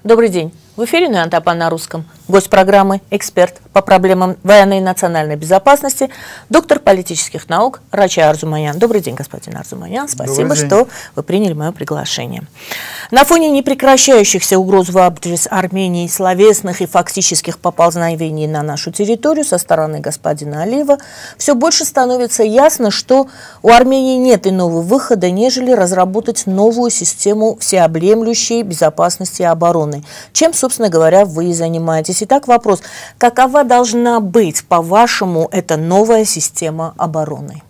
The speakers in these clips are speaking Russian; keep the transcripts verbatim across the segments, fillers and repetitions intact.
Добрый день. В эфире Нуян Тапан на русском. Гость программы, эксперт по проблемам военной и национальной безопасности, доктор политических наук Рача Арзуманян. Добрый день, господин Арзуманян. Спасибо, что вы приняли мое приглашение. На фоне непрекращающихся угроз в адрес Армении, словесных и фактических поползновений на нашу территорию со стороны господина Алиева, все больше становится ясно, что у Армении нет иного выхода, нежели разработать новую систему всеобъемлющей безопасности и обороны. Чем, собственно говоря, вы и занимаетесь. Итак, вопрос. Какова должна быть, по-вашему, эта новая система обороны?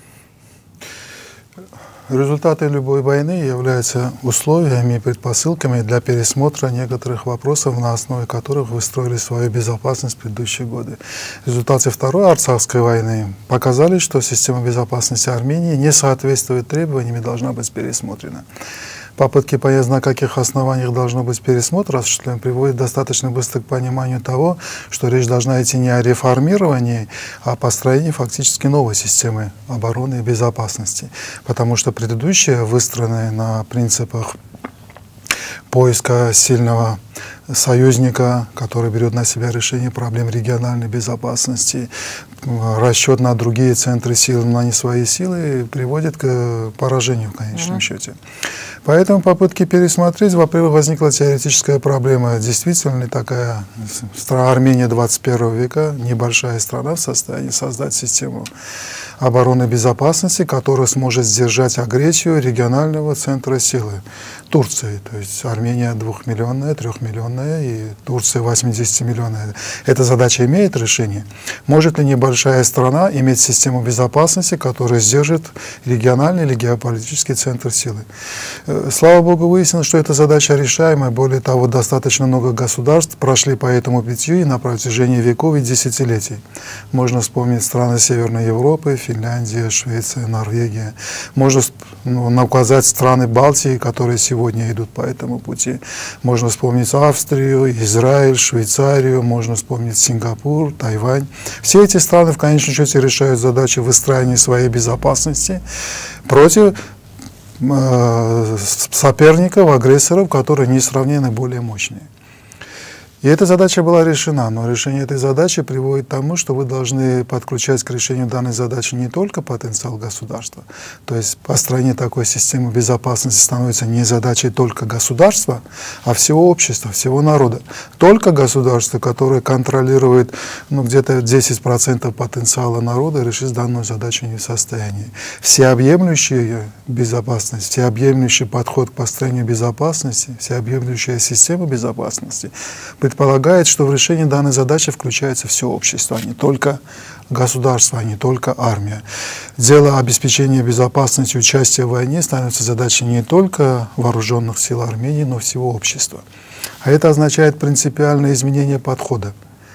Результаты любой войны являются условиями и предпосылками для пересмотра некоторых вопросов, на основе которых вы строили свою безопасность в предыдущие годы. Результаты Второй Арцахской войны показали, что система безопасности Армении не соответствует требованиям и должна быть пересмотрена. Попытки понять, на каких основаниях должно быть пересмотр осуществлен, приводит достаточно быстро к пониманию того, что речь должна идти не о реформировании, а о построении фактически новой системы обороны и безопасности. Потому что предыдущие, выстроенные на принципах поиска сильного союзника, который берет на себя решение проблем региональной безопасности, расчет на другие центры сил, на не свои силы, приводит к поражению в конечном mm-hmm. счете. Поэтому попытки пересмотреть, во-первых, возникла теоретическая проблема. Действительно ли такая страна Армения двадцать первого века, небольшая страна, в состоянии создать систему обороны и безопасности, которая сможет сдержать агрессию регионального центра силы Турции. То есть Армения двухмиллионная, трехмиллионная и Турция восьмидесятимиллионная. Эта задача имеет решение. Может ли небольшая страна иметь систему безопасности, которая сдержит региональный или геополитический центр силы? Слава Богу, выяснилось, что эта задача решаемая. Более того, достаточно много государств прошли по этому путю и на протяжении веков и десятилетий. Можно вспомнить страны Северной Европы, Финляндия, Швеция, Норвегия. Можно ну, указать страны Балтии, которые сегодня идут по этому пути. Можно вспомнить Австрию, Израиль, Швейцарию, можно вспомнить Сингапур, Тайвань. Все эти страны в конечном счете решают задачу выстраивания своей безопасности против э, соперников, агрессоров, которые несравненно более мощные. И эта задача была решена, но решение этой задачи приводит к тому, что вы должны подключать к решению данной задачи не только потенциал государства, то есть построение такой системы безопасности становится не задачей только государства, а всего общества, всего народа. Только государство, которое контролирует ну, где-то десять процентов потенциала народа, решить данную задачу не в состоянии. Всеобъемлющая безопасность, всеобъемлющий подход к построению безопасности, всеобъемлющая система безопасности предполагает, что в решении данной задачи включается все общество, а не только государство, а не только армия. Дело обеспечения безопасности и участия в войне становится задачей не только вооруженных сил Армении, но всего общества. А это означает принципиальное изменение подхода.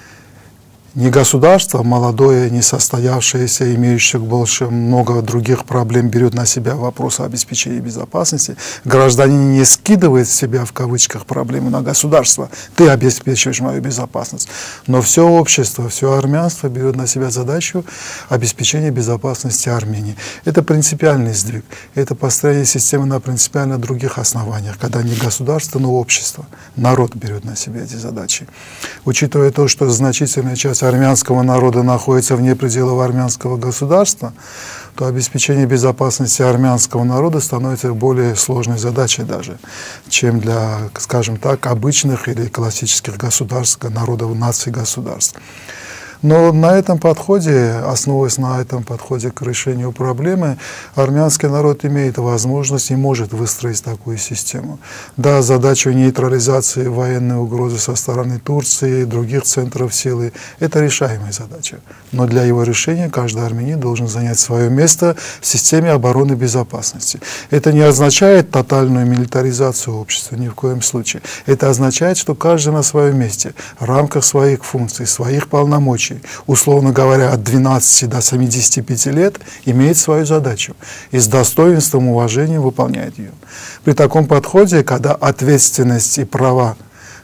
Не государство, молодое, несостоявшееся, имеющее больше много других проблем, берет на себя вопрос обеспечения безопасности. Гражданин не скидывает с себя, в кавычках, проблемы на государство. Ты обеспечиваешь мою безопасность. Но все общество, все армянство берет на себя задачу обеспечения безопасности Армении. Это принципиальный сдвиг. Это построение системы на принципиально других основаниях, когда не государство, но общество. Народ берет на себя эти задачи. Учитывая то, что значительная часть армянского народа находится вне пределов армянского государства, то обеспечение безопасности армянского народа становится более сложной задачей даже, чем для, скажем так, обычных или классических государств, народов, наций, государств. Но на этом подходе, основываясь на этом подходе к решению проблемы, армянский народ имеет возможность и может выстроить такую систему. Да, задачу нейтрализации военной угрозы со стороны Турции и других центров силы – это решаемая задача. Но для его решения каждый армянин должен занять свое место в системе обороны и безопасности. Это не означает тотальную милитаризацию общества, ни в коем случае. Это означает, что каждый на своем месте, в рамках своих функций, своих полномочий, условно говоря, от двенадцати до семидесяти пяти лет, имеет свою задачу и с достоинством, уважением выполняет ее. При таком подходе, когда ответственность и права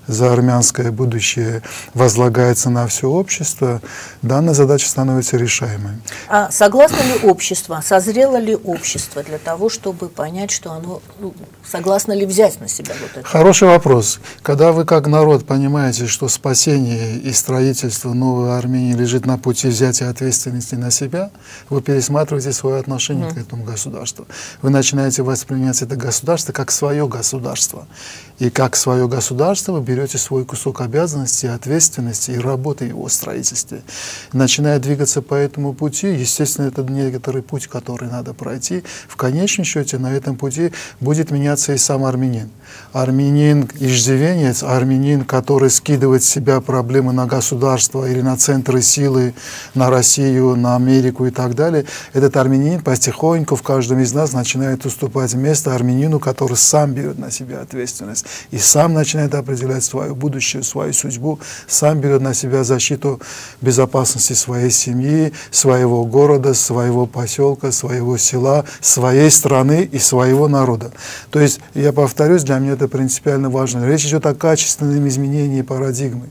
за армянское будущее возлагается на все общество, данная задача становится решаемой. А согласно ли общество, созрело ли общество для того, чтобы понять, что оно, ну, согласно ли взять на себя вот это? Хороший вопрос. Когда вы как народ понимаете, что спасение и строительство новой Армении лежит на пути взятия ответственности на себя, вы пересматриваете свое отношение mm. к этому государству. Вы начинаете воспринимать это государство как свое государство. И как свое государство вы берете свой кусок обязанностей, ответственности и работы его в строительстве. Начиная двигаться по этому пути, естественно, это некоторый путь, который надо пройти. В конечном счете на этом пути будет меняться и сам армянин. Армянин-иждивенец, армянин, который скидывает с себя проблемы на государство или на центры силы, на Россию, на Америку и так далее, этот армянин потихоньку в каждом из нас начинает уступать место армянину, который сам берет на себя ответственность и сам начинает определять свое будущее, свою судьбу, сам берет на себя защиту безопасности своей семьи, своего города, своего поселка, своего села, своей страны и своего народа. То есть, я повторюсь, для меня это принципиально важно. Речь идет о качественном изменении парадигмы.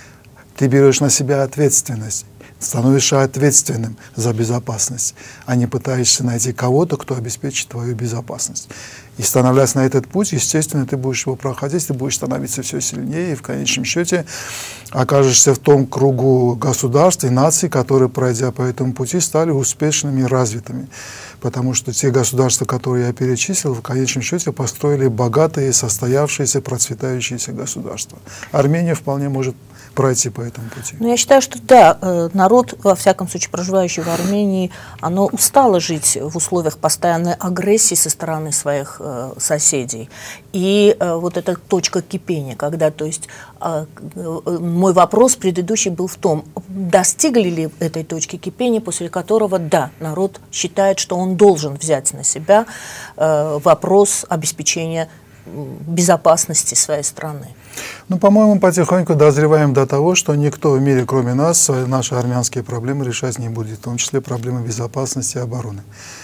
Ты берешь на себя ответственность, становишься ответственным за безопасность, а не пытаешься найти кого-то, кто обеспечит твою безопасность. И становясь на этот путь, естественно, ты будешь его проходить, ты будешь становиться все сильнее, и в конечном счете окажешься в том кругу государств и наций, которые, пройдя по этому пути, стали успешными и развитыми. Потому что те государства, которые я перечислил, в конечном счете построили богатые, состоявшиеся, процветающиеся государства. Армения вполне может пройти по этому пути. Ну, я считаю, что да, народ, во всяком случае, проживающий в Армении, оно устало жить в условиях постоянной агрессии со стороны своих э, соседей. И э, вот эта точка кипения, когда, то есть, э, э, мой вопрос предыдущий был в том, достигли ли этой точки кипения, после которого, да, народ считает, что он должен взять на себя э, вопрос обеспечения безопасности своей страны. Ну, по-моему, потихоньку дозреваем до того, что никто в мире, кроме нас, наши армянские проблемы решать не будет, в том числе проблемы безопасности и обороны.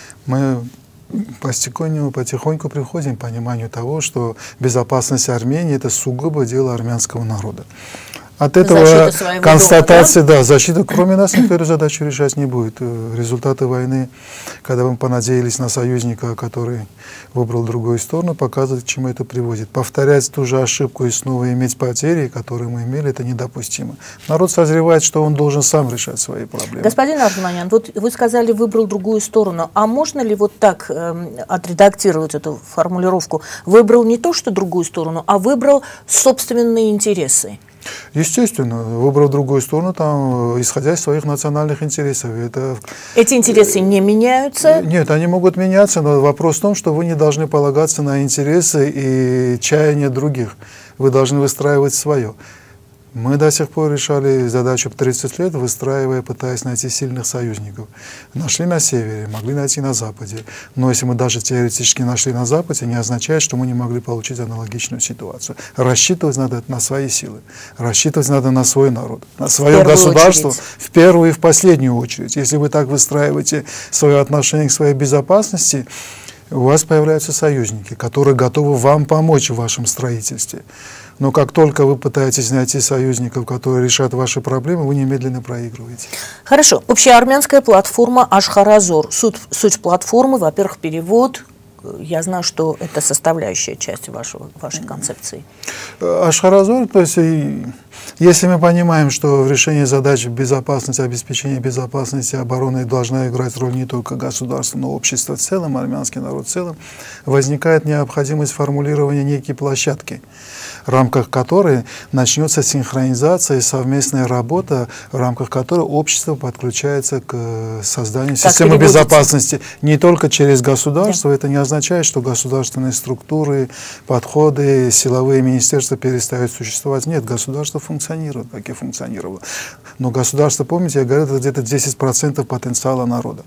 Мы постепенно, потихоньку приходим к пониманию того, что безопасность Армении – это сугубо дело армянского народа. От этого констатации, дома, да? да, защита, кроме нас, никто эту задачу решать не будет. Результаты войны, когда мы понадеялись на союзника, который выбрал другую сторону, показывают, к чему это приводит. Повторять ту же ошибку и снова иметь потери, которые мы имели, это недопустимо. Народ созревает, что он должен сам решать свои проблемы. Господин Арзуманян, вот вы сказали, выбрал другую сторону. А можно ли вот так э, отредактировать эту формулировку? Выбрал не то, что другую сторону, а выбрал собственные интересы. Естественно, выбрав другую сторону, там, исходя из своих национальных интересов. Это... Эти интересы не меняются? Нет, они могут меняться, но вопрос в том, что вы не должны полагаться на интересы и чаяния других. Вы должны выстраивать свое. Мы до сих пор решали задачу тридцать лет, выстраивая, пытаясь найти сильных союзников. Нашли на севере, могли найти на западе. Но если мы даже теоретически нашли на западе, не означает, что мы не могли получить аналогичную ситуацию. Рассчитывать надо на свои силы. Рассчитывать надо на свой народ, на свое государство очередь. В первую и в последнюю очередь. Если вы так выстраиваете свое отношение к своей безопасности, у вас появляются союзники, которые готовы вам помочь в вашем строительстве. Но как только вы пытаетесь найти союзников, которые решат ваши проблемы, вы немедленно проигрываете. Хорошо. Общеармянская платформа «Ашхаразор». Суть, суть платформы, во-первых, перевод. Я знаю, что это составляющая часть вашего, вашей концепции. Ашхаразор, то есть, если мы понимаем, что в решении задач безопасности, обеспечения безопасности и обороны должна играть роль не только государство, но и общество в целом, армянский народ в целом, возникает необходимость формулирования некой площадки, в рамках которой начнется синхронизация и совместная работа, в рамках которой общество подключается к созданию как системы безопасности не только через государство. Да. Это не означает, что государственные структуры, подходы, силовые министерства перестают существовать. Нет, государство функционирует, как и функционировало. Но государство, помните, я говорил, это где-то десять процентов потенциала народа.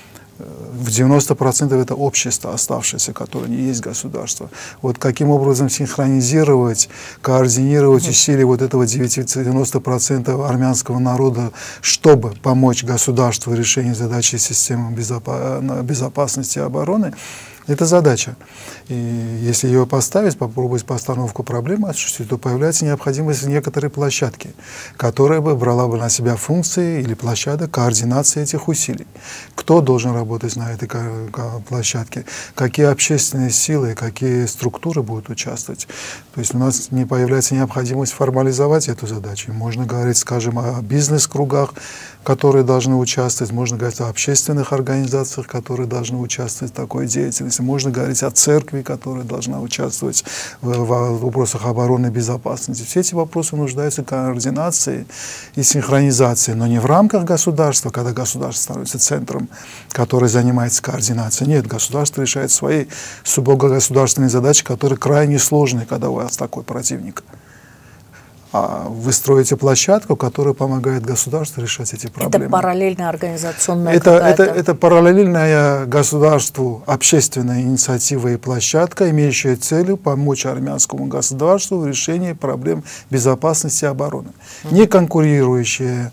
В девяноста процентах это общество оставшееся, которое не есть государство. Вот каким образом синхронизировать, координировать усилия вот этого девяноста процентов армянского народа, чтобы помочь государству в решении задачи системы безопасности и обороны, Это задача. И если ее поставить, попробовать постановку проблемы осуществить, то появляется необходимость в некоторой площадке, которая бы брала бы на себя функции или площадок координации этих усилий. Кто должен работать на этой площадке, какие общественные силы, какие структуры будут участвовать. То есть у нас не появляется необходимость формализовать эту задачу. Можно говорить, скажем, о бизнес-кругах, которые должны участвовать, можно говорить о общественных организациях, которые должны участвовать в такой деятельности, можно говорить о церкви, которая должна участвовать в, в вопросах обороны и безопасности. Все эти вопросы нуждаются в координации и синхронизации, но не в рамках государства, когда государство становится центром, который занимается координацией. Нет, государство решает свои сугубо государственные задачи, которые крайне сложные, когда у вас такой противник. А вы строите площадку, которая помогает государству решать эти проблемы. Это параллельная организационная это, это, это параллельная государству общественная инициатива и площадка, имеющая целью помочь армянскому государству в решении проблем безопасности и обороны. Mm-hmm. Не конкурирующая,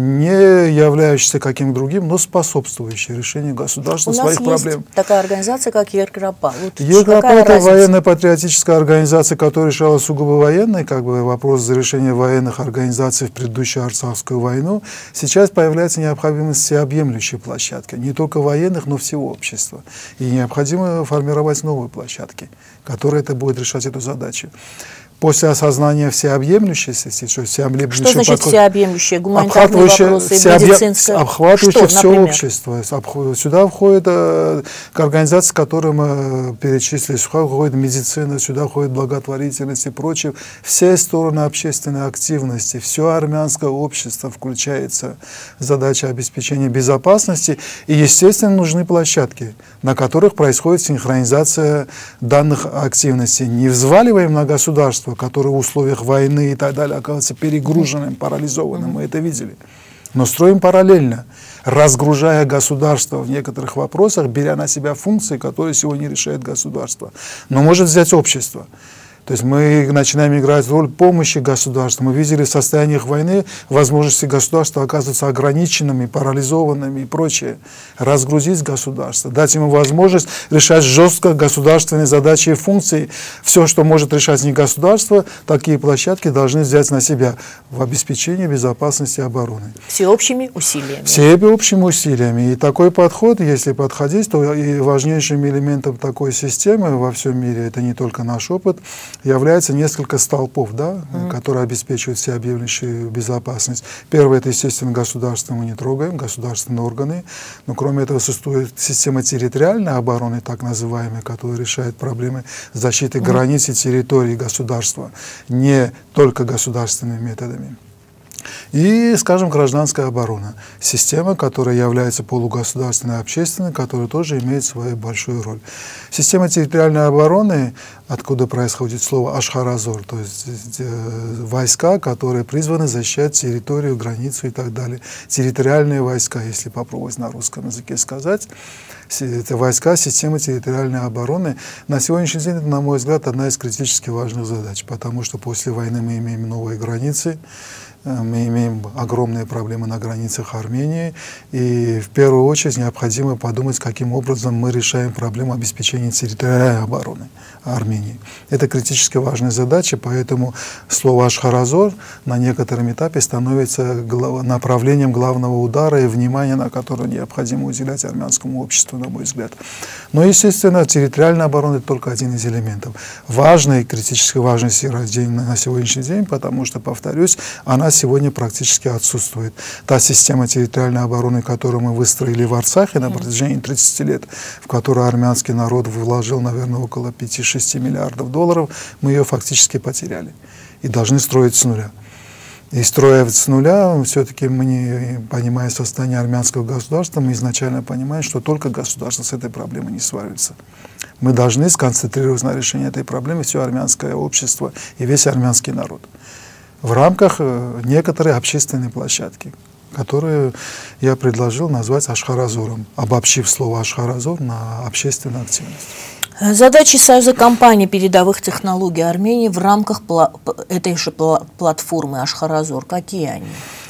не являющаяся каким-то другим, но способствующая решению государства своих проблем. У нас есть такая организация, как Ергропа. Вот Ергропа — это военно-патриотическая организация, которая решала сугубо военный как бы, вопрос за решение военных организаций в предыдущую Арцахскую войну. Сейчас появляется необходимость всеобъемлющей площадки, не только военных, но всего общества. И необходимо формировать новые площадки, которые это будут решать эту задачу. После осознания всеобъемлющейся, что, всеобъемлющий что значит подход, всеобъемлющие гуманитарные вопросы, медицинское? Обхватывающее все общество. Сюда входит э, организации, которые мы перечислили, сюда входит медицина, сюда входит благотворительность и прочее. Все стороны общественной активности, все армянское общество включается в задачи обеспечения безопасности. И, естественно, нужны площадки, на которых происходит синхронизация данных активностей. Не взваливаем на государство, который в условиях войны и так далее оказывается перегруженным, парализованным, мы это видели. Но строим параллельно, разгружая государство в некоторых вопросах, беря на себя функции, которые сегодня решает государство. Но может взять общество. То есть мы начинаем играть роль помощи государству. Мы видели в состояниях войны возможности государства оказываться ограниченными, парализованными и прочее. Разгрузить государство, дать ему возможность решать жестко государственные задачи и функции. Все, что может решать не государство, такие площадки должны взять на себя в обеспечении безопасности и обороны. Всеобщими усилиями. Всеобщими усилиями. И такой подход, если подходить, то и важнейшим элементом такой системы во всем мире, это не только наш опыт, является несколько столпов, да, mm-hmm. которые обеспечивают всеобъемлющую безопасность. Первое — это, естественно, государство мы не трогаем, государственные органы. Но кроме этого существует система территориальной обороны, так называемая, которая решает проблемы защиты mm-hmm. границ и территории государства, не только государственными методами. И, скажем, гражданская оборона. Система, которая является полугосударственной и общественной, которая тоже имеет свою большую роль. Система территориальной обороны, откуда происходит слово «ашхаразор», то есть э, войска, которые призваны защищать территорию, границу и так далее. Территориальные войска, если попробовать на русском языке сказать. Это войска системы территориальной обороны. На сегодняшний день это, на мой взгляд, одна из критически важных задач, потому что после войны мы имеем новые границы, мы имеем огромные проблемы на границах Армении, и в первую очередь необходимо подумать, каким образом мы решаем проблему обеспечения территориальной обороны Армении. Это критически важная задача, поэтому слово «ашхаразор» на некотором этапе становится направлением главного удара и внимания, на которое необходимо уделять армянскому обществу, на мой взгляд. Но, естественно, территориальная оборона — это только один из элементов. Важный, критически важный на сегодняшний день, потому что, повторюсь, она сегодня практически отсутствует. Та система территориальной обороны, которую мы выстроили в Арцахе на протяжении тридцати лет, в которую армянский народ вложил, наверное, около пяти-шести миллиардов долларов, мы ее фактически потеряли. И должны строить с нуля. И строя с нуля, все-таки мы, не понимая состояние армянского государства, мы изначально понимаем, что только государство с этой проблемой не справится. Мы должны сконцентрироваться на решении этой проблемы, все армянское общество и весь армянский народ. В рамках некоторой общественной площадки, которую я предложил назвать «ашхаразором», обобщив слово «ашхаразор» на общественную активность. Задачи Союза компаний передовых технологий Армении в рамках этой же платформы «Ашхаразор» какие они?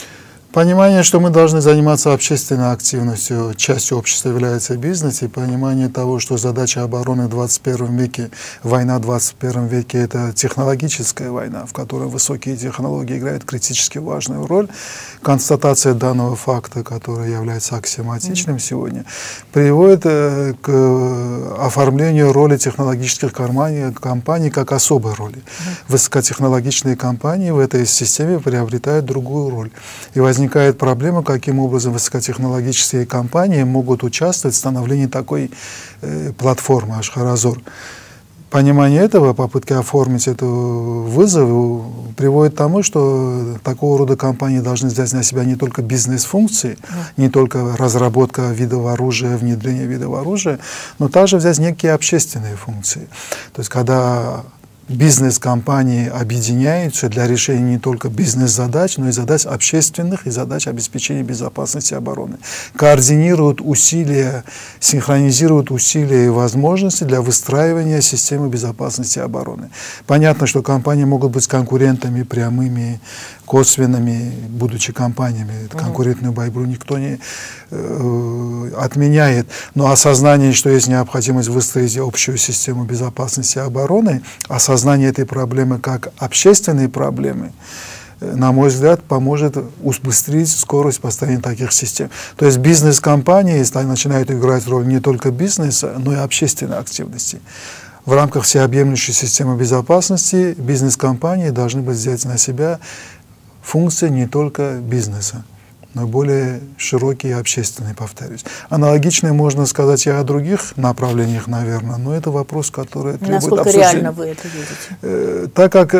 Понимание, что мы должны заниматься общественной активностью, частью общества является бизнес, и понимание того, что задача обороны в двадцать первом веке, война в двадцать первом веке — это технологическая война, в которой высокие технологии играют критически важную роль. Констатация данного факта, который является аксиоматичным mm-hmm. сегодня, приводит э, к оформлению роли технологических компаний, компаний как особой роли. Mm-hmm. Высокотехнологичные компании в этой системе приобретают другую роль. И возникает Возникает проблема, каким образом высокотехнологические компании могут участвовать в становлении такой э, платформы Ашхаразор. Понимание этого, попытки оформить эту вызов, приводит к тому, что такого рода компании должны взять на себя не только бизнес-функции, не только разработка видов оружия, внедрение видов оружия, но также взять некие общественные функции. То есть, когда бизнес-компании объединяются для решения не только бизнес-задач, но и задач общественных и задач обеспечения безопасности и обороны. Координируют усилия, синхронизируют усилия и возможности для выстраивания системы безопасности и обороны. Понятно, что компании могут быть конкурентами прямыми, косвенными, будучи компаниями. Mm-hmm. Конкурентную борьбу никто не э, отменяет. Но осознание, что есть необходимость выстроить общую систему безопасности и обороны, осознание этой проблемы как общественной проблемы, на мой взгляд, поможет убыстрить скорость построения таких систем. То есть бизнес-компании начинают играть роль не только бизнеса, но и общественной активности. В рамках всеобъемлющей системы безопасности бизнес-компании должны быть взять на себя функции не только бизнеса, но более широкие и общественные, повторюсь. Аналогичные можно сказать и о других направлениях, наверное, но это вопрос, который требует Насколько обсуждения. Насколько реально вы это видите? Э, так как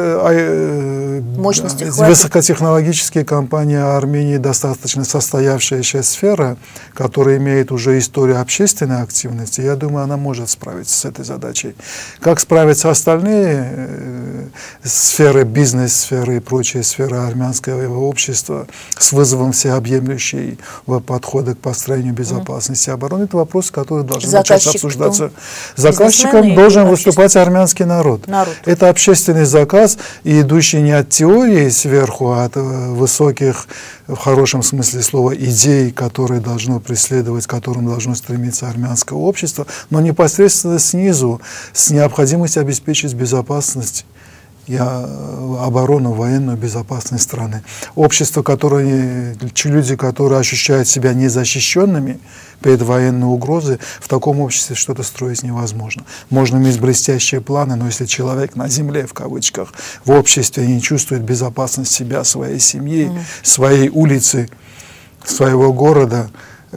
э, Мощности э, хватит? Высокотехнологические компании Армении достаточно состоявшаяся сфера, которая имеет уже историю общественной активности, я думаю, она может справиться с этой задачей. Как справятся остальные э, сферы, бизнес-сферы и прочие сферы армянского общества с вызовом всеобъемлющего объемлющие подходы к построению безопасности и обороны, это вопрос, который должен начать обсуждаться. Заказчиком должен выступать армянский народ. народ. Это общественный заказ, и идущий не от теории сверху, а от высоких, в хорошем смысле слова, идей, которые должно преследовать, к которым должно стремиться армянское общество, но непосредственно снизу, с необходимостью обеспечить безопасность и оборону, военную безопасность страны. Общество, которое, люди, которые ощущают себя незащищенными перед военной угрозой, в таком обществе что-то строить невозможно. Можно иметь блестящие планы, но если человек на земле, в кавычках, в обществе не чувствует безопасность себя, своей семьи, mm. своей улицы, своего города,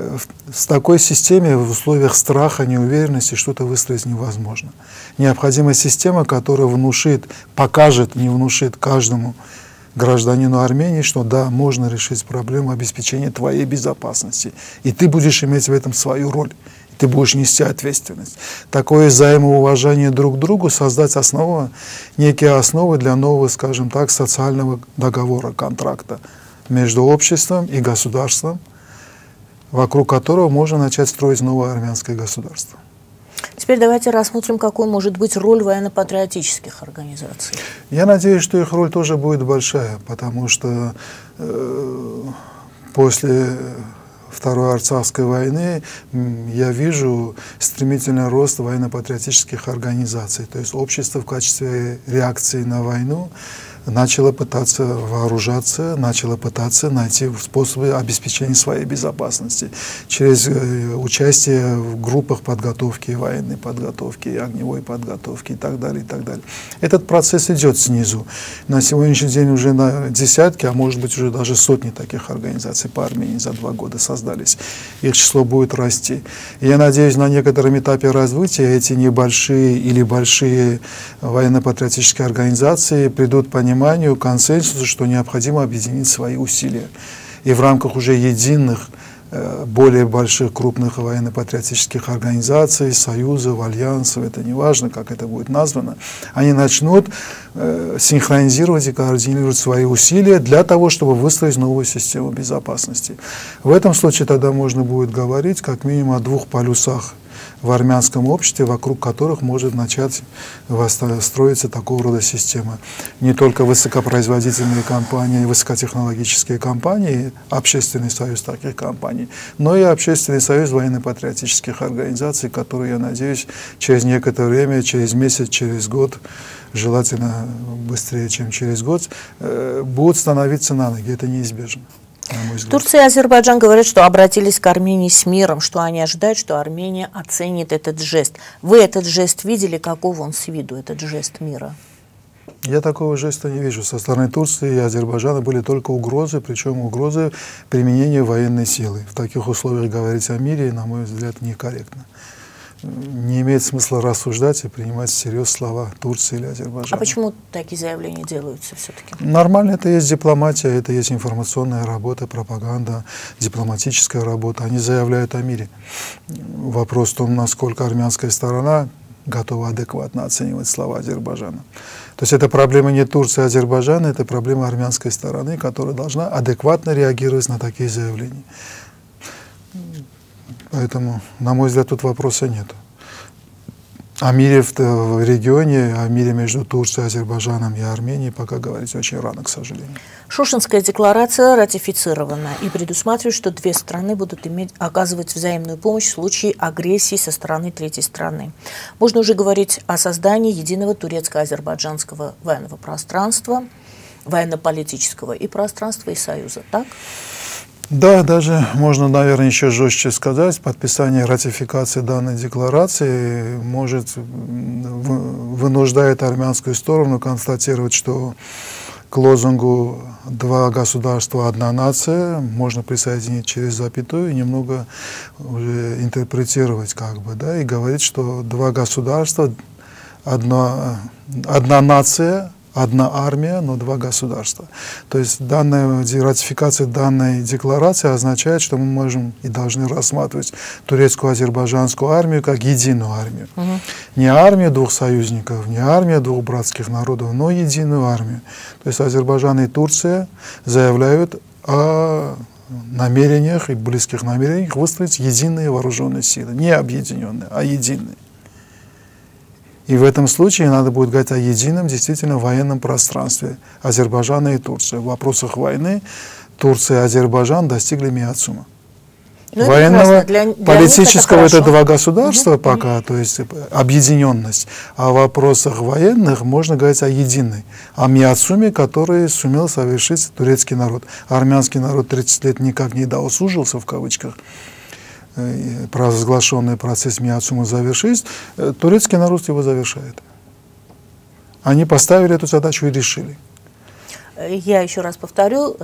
в такой системе, в условиях страха, неуверенности, что-то выстроить невозможно. Необходима система, которая внушит, покажет, не внушит каждому гражданину Армении, что да, можно решить проблему обеспечения твоей безопасности. И ты будешь иметь в этом свою роль. И ты будешь нести ответственность. Такое взаимоуважение друг к другу, создать основу, некие основы для нового, скажем так, социального договора, контракта между обществом и государством, вокруг которого можно начать строить новое армянское государство. Теперь давайте рассмотрим, какой может быть роль военно-патриотических организаций. Я надеюсь, что их роль тоже будет большая, потому что э, после Второй Арцахской войны я вижу стремительный рост военно-патриотических организаций. То есть общество в качестве реакции на войну начало пытаться вооружаться, начало пытаться найти способы обеспечения своей безопасности через э, участие в группах подготовки, военной подготовки, огневой подготовки и так далее, и так далее. Этот процесс идет снизу. На сегодняшний день уже на десятки, а может быть уже даже сотни таких организаций по Армении за два года создались. Их число будет расти. И я надеюсь, на некотором этапе развития эти небольшие или большие военно-патриотические организации придут к пониманию, консенсусу, что необходимо объединить свои усилия. И в рамках уже единых, более больших, крупных военно-патриотических организаций, союзов, альянсов, это не важно, как это будет названо, они начнут э, синхронизировать и координировать свои усилия для того, чтобы выстроить новую систему безопасности. В этом случае тогда можно будет говорить как минимум о двух полюсах в армянском обществе, вокруг которых может начать строиться такого рода система. Не только высокопроизводительные компании, высокотехнологические компании, общественный союз таких компаний, но и общественный союз военно-патриотических организаций, которые, я надеюсь, через некоторое время, через месяц, через год, желательно быстрее, чем через год, будут становиться на ноги. Это неизбежно. Турция и Азербайджан говорят, что обратились к Армении с миром, что они ожидают, что Армения оценит этот жест. Вы этот жест видели? Каков он с виду, этот жест мира? Я такого жеста не вижу. Со стороны Турции и Азербайджана были только угрозы, причем угрозы применения военной силы. В таких условиях говорить о мире, на мой взгляд, некорректно. Не имеет смысла рассуждать и принимать всерьез слова Турции или Азербайджана. А почему такие заявления делаются все-таки? Нормально, это есть дипломатия, это есть информационная работа, пропаганда, дипломатическая работа. Они заявляют о мире. Вопрос в том, насколько армянская сторона готова адекватно оценивать слова Азербайджана. То есть это проблема не Турции и Азербайджана, это проблема армянской стороны, которая должна адекватно реагировать на такие заявления. Поэтому, на мой взгляд, тут вопроса нет. О мире в, в регионе, о мире между Турцией, Азербайджаном и Арменией пока говорить очень рано, к сожалению. Шушенская декларация ратифицирована и предусматривает, что две страны будут иметь, оказывать взаимную помощь в случае агрессии со стороны третьей страны. Можно уже говорить о создании единого турецко-азербайджанского военного пространства, военно-политического и пространства, и союза, так? Да, даже можно, наверное, еще жестче сказать, подписание ратификации данной декларации может вынуждает армянскую сторону констатировать, что к лозунгу «два государства, одна нация» можно присоединить через запятую и немного уже интерпретировать, как бы, да, и говорить, что два государства, одна, одна нация, одна армия, но два государства. То есть данная ратификация данной декларации означает, что мы можем и должны рассматривать турецкую азербайджанскую армию как единую армию. Угу. Не армию двух союзников, не армию двух братских народов, но единую армию. То есть Азербайджан и Турция заявляют о намерениях и близких намерениях выстроить единые вооруженные силы. Не объединенные, а единые. И в этом случае надо будет говорить о едином, действительно, военном пространстве Азербайджана и Турции. В вопросах войны Турция и Азербайджан достигли миоцума. Ну, военного, для, для политического это, это два государства угу. пока, то есть объединенность. А в вопросах военных можно говорить о единой, о миоцуме, который сумел совершить турецкий народ. Армянский народ тридцать лет никак не дослужился, в кавычках, провозглашенный процесс миоцума завершить, турецкий народ его завершает. Они поставили эту задачу и решили. Я еще раз повторю,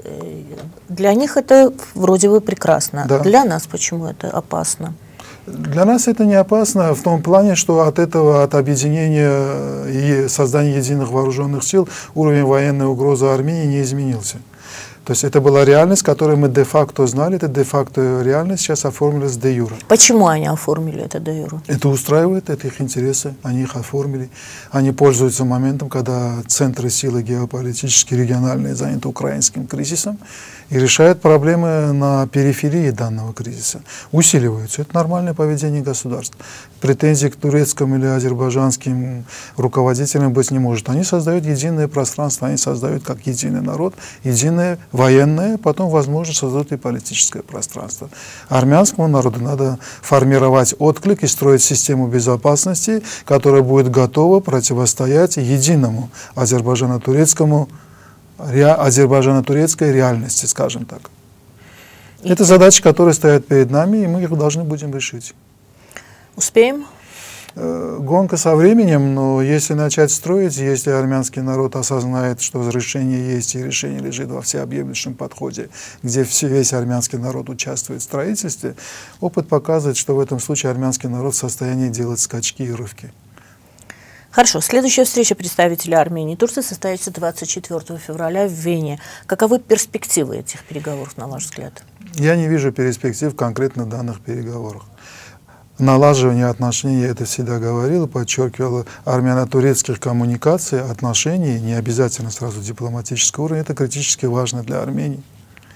для них это вроде бы прекрасно. Да. Для нас почему это опасно? Для нас это не опасно в том плане, что от этого, от объединения и создания единых вооруженных сил уровень военной угрозы Армении не изменился. То есть это была реальность, которую мы де-факто знали, это де-факто реальность сейчас оформилась де-юре. Почему они оформили это де-юре? Это устраивает, это их интересы, они их оформили. Они пользуются моментом, когда центры силы геополитические, региональные заняты украинским кризисом и решают проблемы на периферии данного кризиса. Усиливаются. Это нормальное поведение государств. Претензий к турецким или азербайджанским руководителям быть не может. Они создают единое пространство, они создают как единый народ, единое военное, потом, возможно, создают и политическое пространство. Армянскому народу надо формировать отклик и строить систему безопасности, которая будет готова противостоять единому азербайджано-турецкому азербайджано-турецкой реальности, скажем так. И это задачи, которые стоят перед нами, и мы их должны будем решить. Успеем? Гонка со временем, но если начать строить, если армянский народ осознает, что решение есть, и решение лежит во всеобъемлющем подходе, где все, весь армянский народ участвует в строительстве, опыт показывает, что в этом случае армянский народ в состоянии делать скачки и рывки. Хорошо. Следующая встреча представителей Армении и Турции состоится двадцать четвёртого февраля в Вене. Каковы перспективы этих переговоров, на ваш взгляд? Я не вижу перспектив конкретно в данных переговорах. Налаживание отношений, я это всегда говорил, подчеркивал, армяно-турецких коммуникаций, отношений, не обязательно сразу дипломатического уровня, это критически важно для Армении.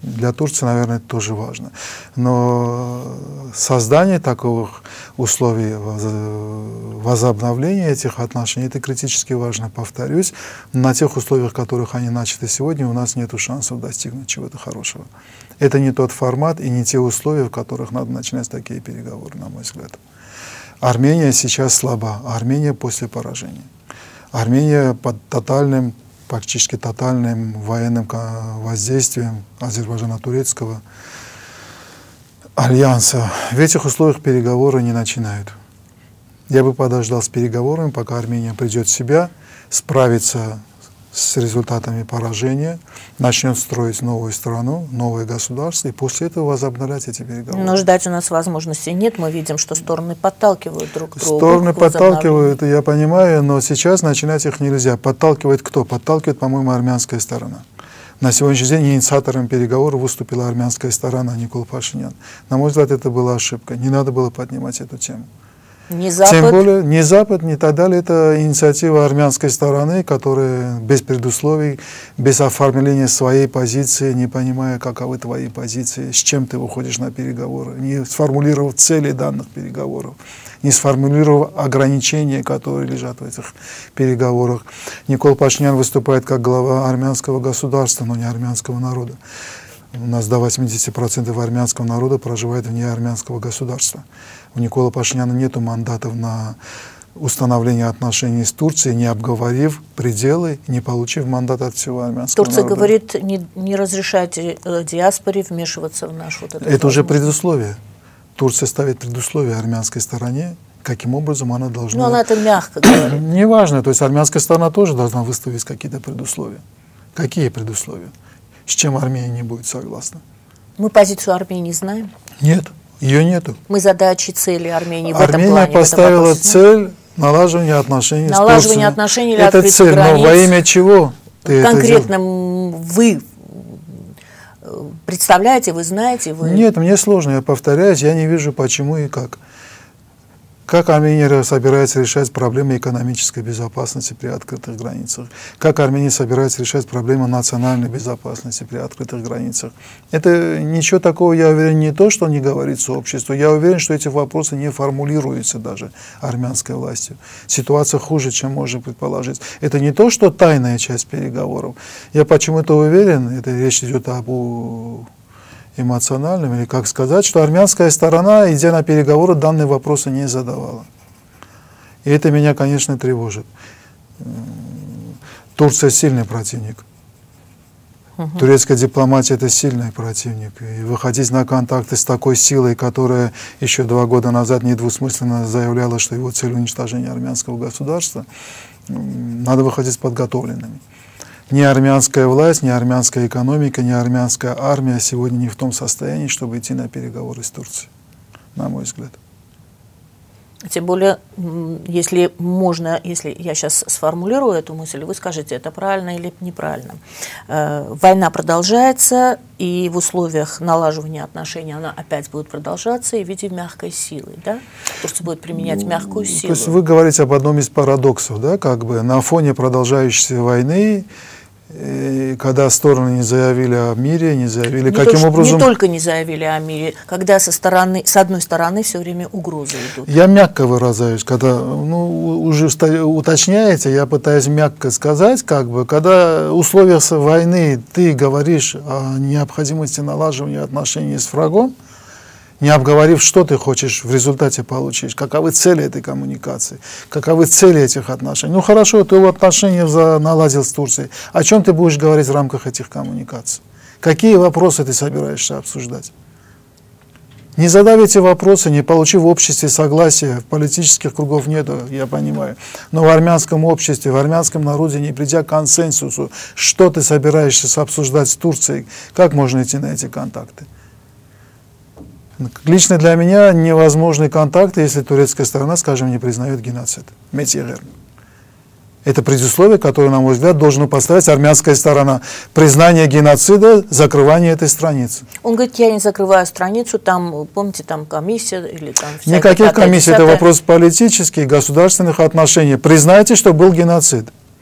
Для Турции, наверное, это тоже важно. Но создание таковых условий возобновления этих отношений, это критически важно, повторюсь. На тех условиях, в которых они начаты сегодня, у нас нет шансов достигнуть чего-то хорошего. Это не тот формат и не те условия, в которых надо начинать такие переговоры, на мой взгляд. Армения сейчас слаба, Армения после поражения. Армения под тотальным, практически тотальным военным воздействием азербайджано-турецкого альянса. В этих условиях переговоры не начинают. Я бы подождал с переговорами, пока Армения придет в себя, справится с результатами поражения, начнет строить новую страну, новое государство, и после этого возобновлять эти переговоры. Но ждать у нас возможности нет. Мы видим, что стороны подталкивают друг друга. Стороны подталкивают, я понимаю, но сейчас начинать их нельзя. Подталкивает кто? Подталкивает, по-моему, армянская сторона. На сегодняшний день инициатором переговоров выступила армянская сторона, Никол Пашинян. На мой взгляд, это была ошибка. Не надо было поднимать эту тему. Не Запад. Тем более, не Запад, не так далее. Это инициатива армянской стороны, которая без предусловий, без оформления своей позиции, не понимая, каковы твои позиции, с чем ты выходишь на переговоры, не сформулировав цели данных переговоров, не сформулировав ограничения, которые лежат в этих переговорах. Никол Пашинян выступает как глава армянского государства, но не армянского народа. У нас до восьмидесяти процентов армянского народа проживает вне армянского государства. У Никола Пашиняна нет мандатов на установление отношений с Турцией, не обговорив пределы, не получив мандат от всего армянского Турция народа. говорит, не, не разрешайте диаспоре вмешиваться в наш вот этот Это уже предусловие. Турция ставит предусловие армянской стороне, каким образом она должна... Но она это мягко говорит. Неважно, то есть армянская сторона тоже должна выставить какие-то предусловия. Какие предусловия? С чем Армения не будет согласна? Мы позицию Армении знаем? Нет, ее нету. Мы задачи, цели Армении в Армения этом плане. поставила этом цель налаживания отношений налаживание с Турцией. отношений или это цель, границ. Но во имя чего ты конкретно это вы представляете, вы знаете? Вы... Нет, мне сложно, я повторяюсь, я не вижу почему и как. Как Армения собирается решать проблемы экономической безопасности при открытых границах? Как Армения собирается решать проблемы национальной безопасности при открытых границах? Это ничего такого, я уверен, не то, что не говорит сообществу. Я уверен, что эти вопросы не формулируются даже армянской властью. Ситуация хуже, чем можно предположить. Это не то, что тайная часть переговоров. Я почему-то уверен, это речь идет об эмоциональным, или как сказать, что армянская сторона, идя на переговоры, данные вопросы не задавала. И это меня, конечно, тревожит. Турция сильный противник. Uh-huh. Турецкая дипломатия — это сильный противник. И выходить на контакты с такой силой, которая еще два года назад недвусмысленно заявляла, что его цель — уничтожение армянского государства, надо выходить подготовленными. Ни армянская власть, ни армянская экономика, ни армянская армия сегодня не в том состоянии, чтобы идти на переговоры с Турцией, на мой взгляд. Тем более, если можно, если я сейчас сформулирую эту мысль, вы скажете, это правильно или неправильно. Война продолжается, и в условиях налаживания отношений она опять будет продолжаться и в виде мягкой силы, да? Турция будет применять мягкую силу. То есть вы говорите об одном из парадоксов, да, как бы на фоне продолжающейся войны, и когда стороны не заявили о мире, не заявили, не каким то, образом... Не только не заявили о мире, когда со, стороны, с одной стороны все время угрозы идут. Я мягко выражаюсь, когда, ну, уже уточняете, я пытаюсь мягко сказать, как бы, когда в условиях войны ты говоришь о необходимости налаживания отношений с врагом, не обговорив, что ты хочешь в результате получить, каковы цели этой коммуникации, каковы цели этих отношений. Ну хорошо, ты отношения наладил с Турцией. О чем ты будешь говорить в рамках этих коммуникаций? Какие вопросы ты собираешься обсуждать? Не задав эти вопросы, не получив в обществе согласия, политических кругов нету, я понимаю, но в армянском обществе, в армянском народе, не придя к консенсусу, что ты собираешься обсуждать с Турцией, как можно идти на эти контакты? Лично для меня невозможны контакты, если турецкая сторона, скажем, не признает геноцид. Это предусловие, которое, на мой взгляд, должна поставить армянская сторона. Признание геноцида, закрывание этой страницы. Он говорит, я не закрываю страницу, там, помните, там комиссия или там... Никаких комиссий, это вопрос политических, государственных отношений. Признайте, что был геноцид.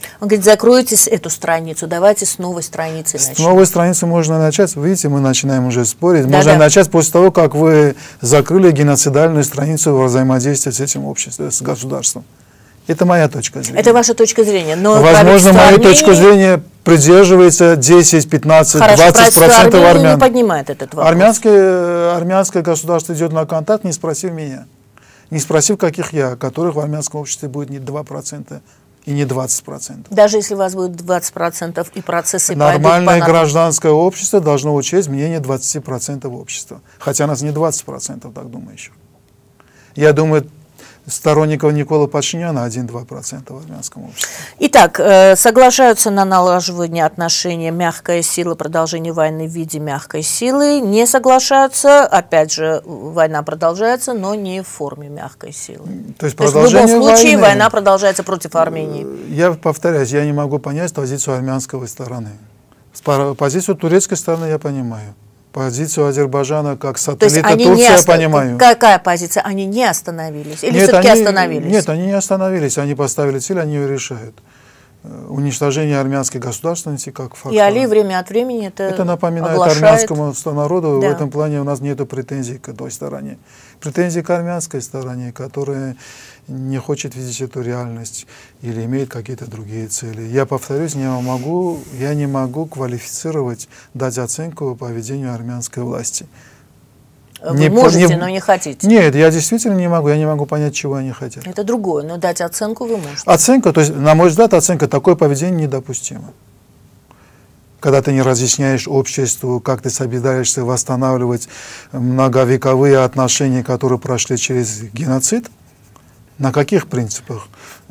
Он говорит, закройте эту страницу, давайте с новой страницы начнем. С новой страницы можно начать. Видите, мы начинаем уже спорить. Да, можно да. начать после того, как вы закрыли геноцидальную страницу взаимодействия с этим обществом, с государством. Это моя точка зрения. Это ваша точка зрения. Но возможно, мою Армении... точку зрения придерживается десять, пятнадцать, двадцать процентов армян. Не поднимает этот вопрос. Армянское, армянское государство идет на контакт, не спросив меня. Не спросив, каких я, которых в армянском обществе будет не два процента и не двадцать процентов. Даже если у вас будет двадцать процентов и процессы нормальное пойдут по... гражданское общество должно учесть мнение двадцати процентов общества. Хотя нас не двадцать процентов, так думаю еще. Я думаю, сторонников Никола Пашиняна один-два процента в армянском обществе. Итак, э, соглашаются на налаживание отношений мягкая сила, продолжение войны в виде мягкой силы. Не соглашаются, опять же, война продолжается, но не в форме мягкой силы. То есть, То есть в любом случае войны, война продолжается против Армении. Я повторяюсь, я не могу понять позицию армянской стороны. Позицию турецкой стороны я понимаю. Позицию Азербайджана как сателлита Турции я понимаю. Какая позиция? Они не остановились? Или все-таки остановились? Нет, они не остановились. Они поставили цель, они ее решают. Уничтожение армянской государственности как фактор. И Али время от времени это Это напоминает оглашает. армянскому народу. Да. В этом плане у нас нет претензий к той стороне. Претензии к армянской стороне, которая не хочет видеть эту реальность или имеет какие-то другие цели. Я повторюсь, не могу, я не могу квалифицировать, дать оценку поведению армянской власти. Вы не, можете, не, но не хотите. Нет, я действительно не могу, я не могу понять, чего они хотят. Это другое, но дать оценку вы можете. Оценка, то есть, на мой взгляд, оценка, такое поведение недопустимо. Когда ты не разъясняешь обществу, как ты собираешься восстанавливать многовековые отношения, которые прошли через геноцид, на каких принципах?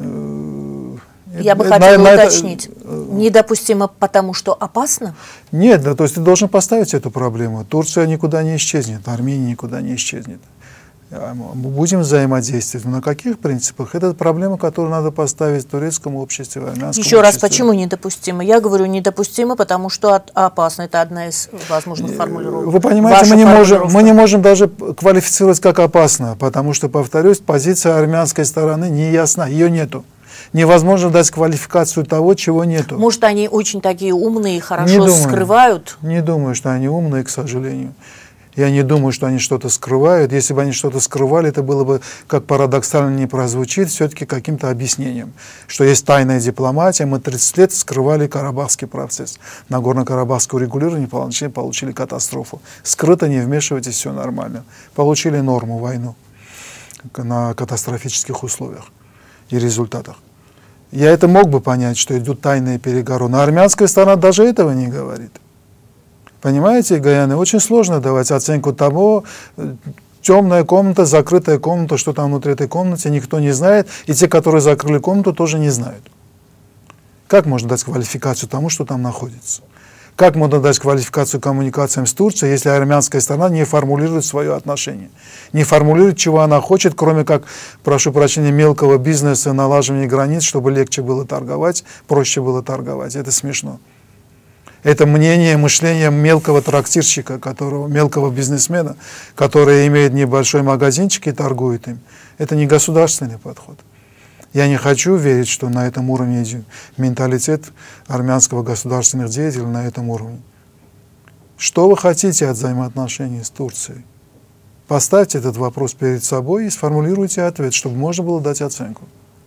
Я бы хотела на уточнить. Это... Недопустимо, потому что опасно? Нет, да, то есть ты должен поставить эту проблему. Турция никуда не исчезнет, Армения никуда не исчезнет. Мы будем взаимодействовать. Но на каких принципах? Это проблема, которую надо поставить в турецком обществе, в армянском Еще обществе. раз, почему недопустимо? Я говорю недопустимо, потому что опасно. Это одна из возможных формулировок. Вы понимаете, мы не, можем, мы не можем даже квалифицировать как опасно, потому что, повторюсь, позиция армянской стороны не ясна, ее нету. Невозможно дать квалификацию того, чего нету. Может, они очень такие умные и хорошо не думаю, скрывают? Не думаю, что они умные, к сожалению. Я не думаю, что они что-то скрывают. Если бы они что-то скрывали, это было бы, как парадоксально не прозвучит, все-таки каким-то объяснением. Что есть тайная дипломатия. Мы тридцать лет скрывали Карабахский процесс. Нагорно-Карабахское урегулирование получили, получили катастрофу. Скрыто, не вмешивайтесь, все нормально. Получили норму, войну на катастрофических условиях и результатах. Я это мог бы понять, что идут тайные переговоры. Но армянская сторона даже этого не говорит. Понимаете, Гаяны, очень сложно давать оценку того, темная комната, закрытая комната, что там внутри этой комнаты, никто не знает, и те, которые закрыли комнату, тоже не знают. Как можно дать квалификацию тому, что там находится? Как можно дать квалификацию коммуникациям с Турцией, если армянская сторона не формулирует свое отношение? Не формулирует, чего она хочет, кроме как, прошу прощения, мелкого бизнеса, налаживания границ, чтобы легче было торговать, проще было торговать. Это смешно. Это мнение, мышление мелкого трактирщика, которого, мелкого бизнесмена, который имеет небольшой магазинчик и торгует им. Это не государственный подход. Я не хочу верить, что на этом уровне менталитет армянского государственных деятелей на этом уровне. Что вы хотите от взаимоотношений с Турцией? Поставьте этот вопрос перед собой и сформулируйте ответ, чтобы можно было дать оценку.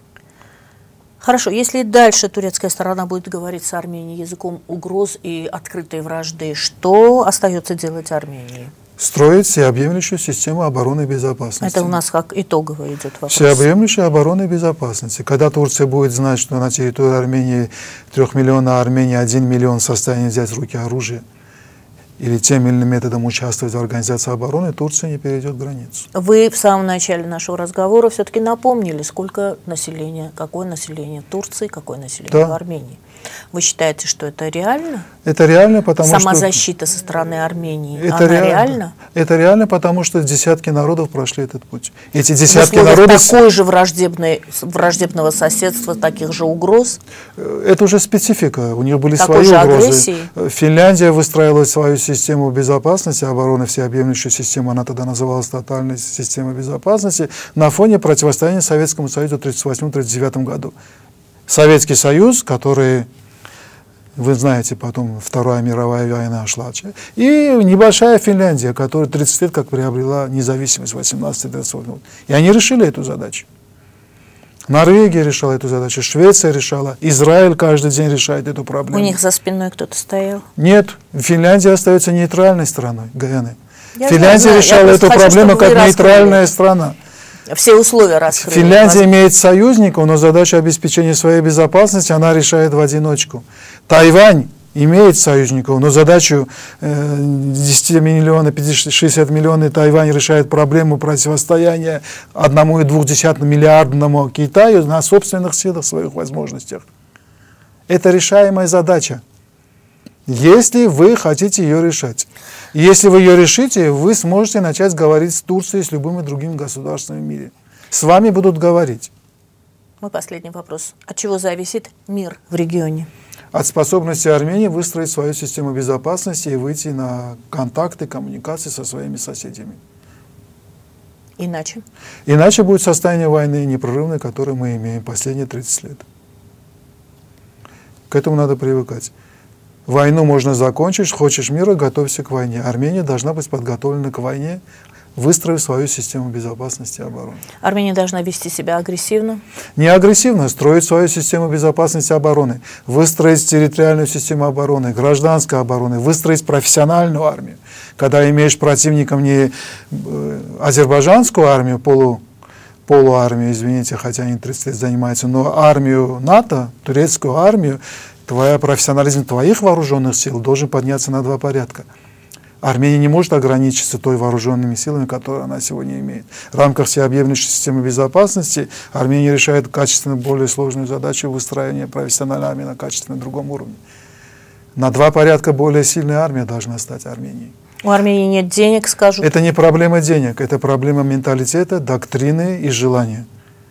Хорошо, если дальше турецкая сторона будет говорить с Арменией языком угроз и открытой вражды, что остается делать Армении? Строить всеобъемлющую систему обороны и безопасности. Это у нас как итогово идет вопрос. Всеобъемлющая оборона и безопасности. Когда Турция будет знать, что на территории Армении трех миллионов Армении один миллион в состоянии взять в руки оружие или тем или иным методом участвовать в организации обороны, Турция не перейдет границу. Вы в самом начале нашего разговора все-таки напомнили, сколько населения, какое население Турции, какое население да. в Армении. Вы считаете, что это реально? Это реально, потому Самозащита что... Самозащита со стороны Армении, это она реально, реальна? Это реально, потому что десятки народов прошли этот путь. Эти десятки в народов... такой же враждебной, враждебного соседства, таких же угроз? Это уже специфика, у них были такой свои же угрозы. Агрессии? Финляндия выстраивала свою систему безопасности, обороны, всеобъемлющую систему, она тогда называлась тотальной системой безопасности, на фоне противостояния Советскому Союзу в тысяча девятьсот тридцать восьмом — тридцать девятом году. Советский Союз, который, вы знаете, потом Вторая мировая война шла, и небольшая Финляндия, которая тридцать лет как приобрела независимость в восемнадцатом тридцатом году. И они решили эту задачу. Норвегия решала эту задачу, Швеция решала, Израиль каждый день решает эту проблему. У них за спиной кто-то стоял? Нет, Финляндия остается нейтральной страной, Гаяны. Я Финляндия знаю, решала эту хочу, проблему как нейтральная страна. Все условия раскрыли. Финляндия вас... имеет союзников, но задачу обеспечения своей безопасности она решает в одиночку. Тайвань имеет союзников, но задачу э, десять миллионов, шестьдесят миллионов Тайвань решает проблему противостояния одному и двух миллиардному Китаю на собственных силах, своих возможностях. Это решаемая задача, если вы хотите ее решать. Если вы ее решите, вы сможете начать говорить с Турцией, с любыми другими государствами в мире. С вами будут говорить. Мой последний вопрос. От чего зависит мир в регионе? От способности Армении выстроить свою систему безопасности и выйти на контакты, коммуникации со своими соседями. Иначе? Иначе будет состояние войны непрерывной, которое мы имеем последние тридцать лет. К этому надо привыкать. Войну можно закончить, хочешь мира, готовься к войне. Армения должна быть подготовлена к войне, выстроив свою систему безопасности и обороны. Армения должна вести себя агрессивно? Не агрессивно, строить свою систему безопасности и обороны, выстроить территориальную систему обороны, гражданской обороны, выстроить профессиональную армию. Когда имеешь противником не э, азербайджанскую армию, полу, полуармию, извините, хотя они тридцать лет занимаются, но армию НАТО, турецкую армию, твой профессионализм твоих вооруженных сил должен подняться на два порядка. Армения не может ограничиться той вооруженными силами, которые она сегодня имеет. В рамках всеобъемлющей системы безопасности Армения решает качественно более сложную задачу выстраивания профессиональной армии на качественно другом уровне. На два порядка более сильная армия должна стать Арменией. У Армении нет денег, скажут. Это не проблема денег, это проблема менталитета, доктрины и желания.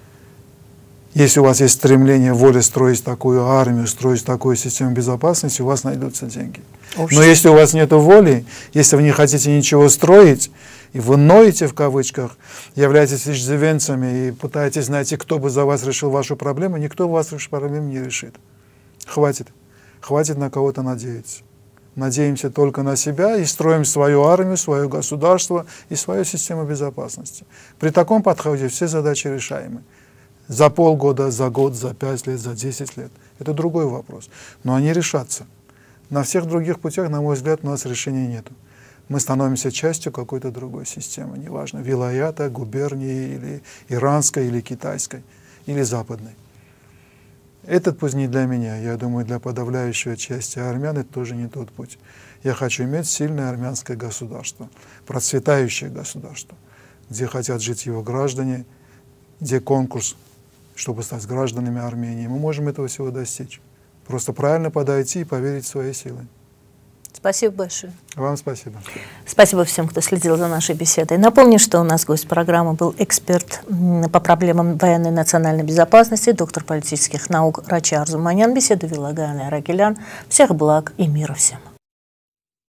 Если у вас есть стремление, воля строить такую армию, строить такую систему безопасности, у вас найдутся деньги. Общество. Но если у вас нет воли, если вы не хотите ничего строить, и вы ноете в кавычках, являетесь иждивенцами и пытаетесь найти, кто бы за вас решил вашу проблему, никто вас вашу проблему не решит. Хватит. Хватит на кого-то надеяться. Надеемся только на себя и строим свою армию, свое государство и свою систему безопасности. При таком подходе все задачи решаемы. За полгода, за год, за пять лет, за десять лет. Это другой вопрос. Но они решатся. На всех других путях, на мой взгляд, у нас решения нет. Мы становимся частью какой-то другой системы. Неважно, вилаята, губернии, или иранской, или китайской, или западной. Этот путь не для меня. Я думаю, для подавляющей части армян это тоже не тот путь. Я хочу иметь сильное армянское государство, процветающее государство, где хотят жить его граждане, где конкурс, чтобы стать гражданами Армении. Мы можем этого всего достичь. Просто правильно подойти и поверить в свои силы. Спасибо большое. Вам спасибо. Спасибо всем, кто следил за нашей беседой. Напомню, что у нас гость программы был эксперт по проблемам военной и национальной безопасности, доктор политических наук Рача Арзуманян. Беседу вела Гаяна Аракелян. Всех благ и мира всем.